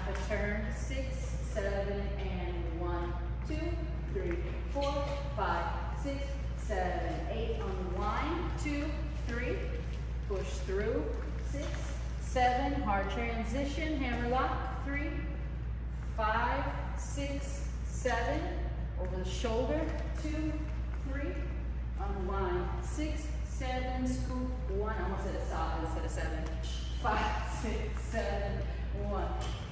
a turn, 6, 7, and 1, 2, 3, 4, 5, 6, 7, 8, unwind, 2, 3, push through, 6, 7, hard transition, hammer lock, 3, 5, 6, 7, over the shoulder, 2, 3, unwind, 6, 7, scoop, 1, I almost said a stop instead of 7, 5, 6, 7, 1,